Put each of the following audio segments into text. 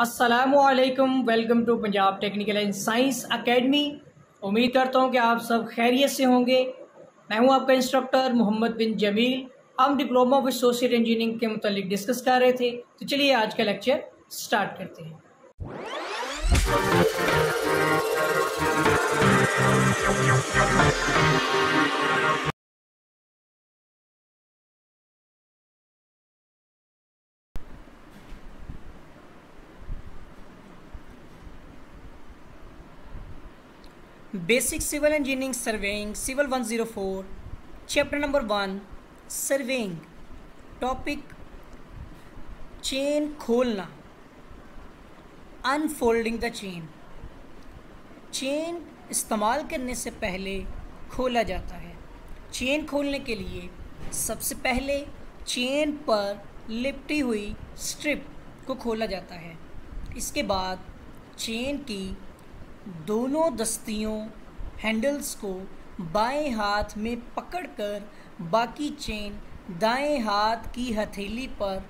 अस्सलामुअलैकुम, welcome to Punjab technical and science academy. उम्मीद करता हूँ कि आप सब खैरियत से होंगे। मैं हूँ आपका इंस्ट्रक्टर मोहम्मद बिन जमील। हम डिप्लोमा ऑफ एसोसिएट इंजीनियरिंग के मुतालिक डिस्कस कर रहे थे, तो चलिए आज का लेक्चर स्टार्ट करते हैं। Basic civil engineering surveying civil 104 chapter number 1 surveying. Topic chain खोलना, अनफोल्डिंग द चेन। चेन इस्तेमाल करने से पहले खोला जाता है। चेन खोलने के लिए सबसे पहले चेन पर लिपटी हुई स्ट्रिप को खोला जाता है। इसके बाद चेन की दोनों दस्तियों हैंडल्स को बाएं हाथ में पकड़कर बाकी चेन दाएं हाथ की हथेली पर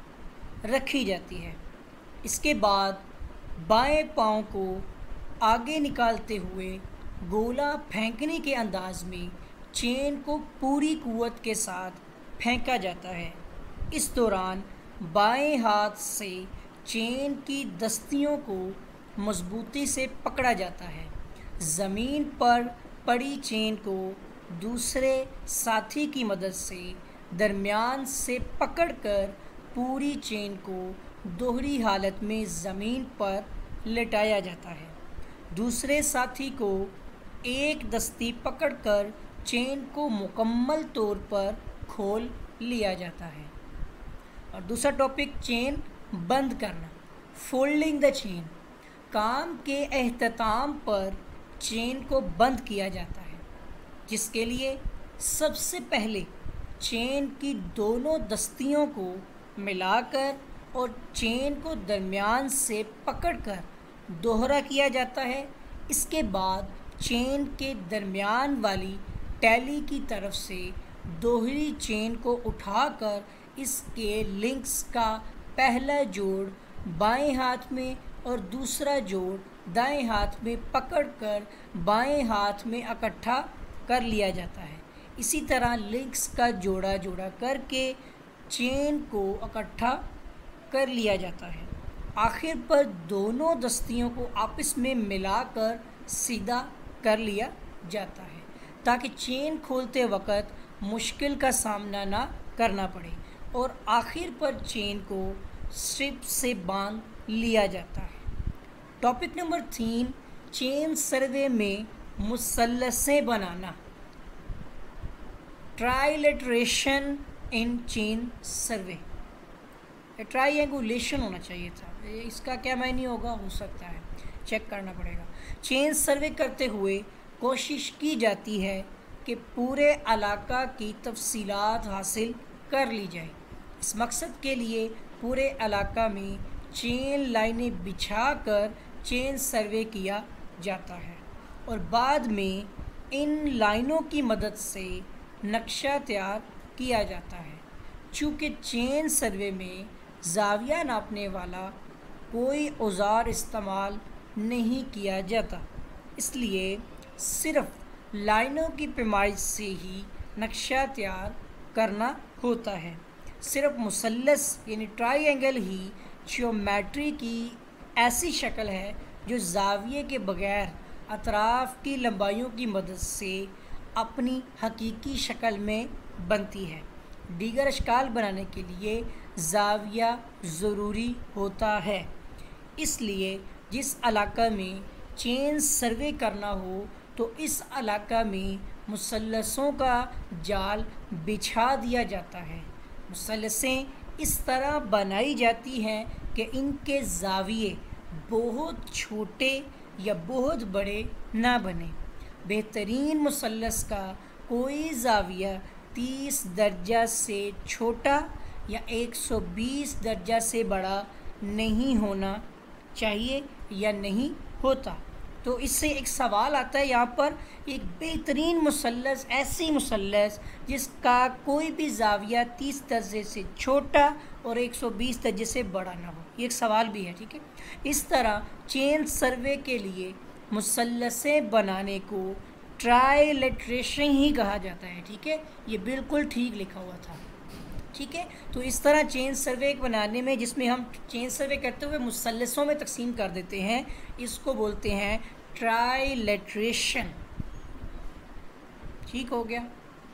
रखी जाती है। इसके बाद बाएं पांव को आगे निकालते हुए गोला फेंकने के अंदाज में चेन को पूरी कुव्वत के साथ फेंका जाता है। इस दौरान बाएं हाथ से चेन की दस्तियों को मजबूती से पकड़ा जाता है। ज़मीन पर पड़ी चेन को दूसरे साथी की मदद से दरमियान से पकड़कर पूरी चेन को दोहरी हालत में ज़मीन पर लेटाया जाता है। दूसरे साथी को एक दस्ती पकड़कर चेन को मुकम्मल तौर पर खोल लिया जाता है। और दूसरा टॉपिक चेन बंद करना, फोल्डिंग द चेन। काम के एहतमाम पर चेन को बंद किया जाता है, जिसके लिए सबसे पहले चेन की दोनों दस्तियों को मिलाकर और चेन को दरमियान से पकड़कर दोहरा किया जाता है। इसके बाद चेन के दरमियान वाली टैली की तरफ से दोहरी चेन को उठाकर इसके लिंक्स का पहला जोड़ बाएं हाथ में और दूसरा जोड़ दाएं हाथ में पकड़कर बाएं हाथ में इकट्ठा कर लिया जाता है। इसी तरह लिंक्स का जोड़ा करके चेन को इकट्ठा कर लिया जाता है। आखिर पर दोनों दस्तियों को आपस में मिलाकर सीधा कर लिया जाता है, ताकि चेन खोलते वक़्त मुश्किल का सामना ना करना पड़े। और आखिर पर चेन को स्ट्रिप से बांध लिया जाता है। टॉपिक नंबर 3 चेन सर्वे में मुसल्लसें बनाना, ट्राइलेटरेशन इन चेन सर्वे। ट्राइएंगुलेशन होना चाहिए था, इसका क्या मायने होगा, हो सकता है चेक करना पड़ेगा। चेन सर्वे करते हुए कोशिश की जाती है कि पूरे इलाका की तफसीलात हासिल कर ली जाए। इस मकसद के लिए पूरे इलाका में चेन लाइनें बिछाकर चेन सर्वे किया जाता है और बाद में इन लाइनों की मदद से नक्शा तैयार किया जाता है। चूँकि चेन सर्वे में ज़ाविया नापने वाला कोई औज़ार इस्तेमाल नहीं किया जाता, इसलिए सिर्फ लाइनों की पैमाइश से ही नक्शा तैयार करना होता है। सिर्फ मुसल्लस यानी ट्राइएंगल ही ज्योमेट्री की ऐसी शक्ल है जो ज़ाविये के बग़ैर अतराफ़ की लंबाइयों की मदद से अपनी हकीकी शक्ल में बनती है। दीगर अशकाल बनाने के लिए ज़ाविया ज़रूरी होता है। इसलिए जिस इलाका में चेन सर्वे करना हो तो इस इलाका में मुसल्लसों का जाल बिछा दिया जाता है। मुसल्लसें इस तरह बनाई जाती हैं कि इनके ज़ाविये बहुत छोटे या बहुत बड़े ना बने। बेहतरीन मुसल्लस का कोई ज़ाविया 30 दर्जा से छोटा या 120 दर्जा से बड़ा नहीं होना चाहिए या नहीं होता। तो इससे एक सवाल आता है यहाँ पर, एक बेहतरीन मुसल्लस, ऐसी मुसल्लस जिसका कोई भी ज़ाविया 30 दर्जे से छोटा और 120 दर्जे से बड़ा ना हो, ये एक सवाल भी है, ठीक है। इस तरह चेन सर्वे के लिए मुसल्लसें बनाने को ट्राइलेट्रेशन ही कहा जाता है, ठीक है। ये बिल्कुल ठीक लिखा हुआ था, ठीक है। तो इस तरह चेन सर्वे बनाने में, जिसमें हम चेन सर्वे करते हुए मुसल्लसों में तकसीम कर देते हैं, इसको बोलते हैं ट्राइलेट्रेशन। ठीक हो गया।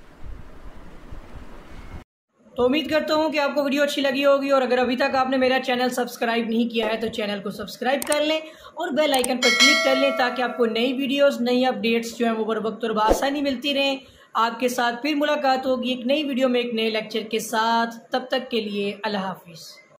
तो उम्मीद करता हूँ कि आपको वीडियो अच्छी लगी होगी, और अगर अभी तक आपने मेरा चैनल सब्सक्राइब नहीं किया है तो चैनल को सब्सक्राइब कर लें और बेल आइकन पर क्लिक कर लें, ताकि आपको नई वीडियोस, नई अपडेट्स जो हैं वो बर वक्त और बआसानी मिलती रहें। आपके साथ फिर मुलाकात होगी एक नई वीडियो में एक नए लेक्चर के साथ। तब तक के लिए अल्लाह हाफिज़।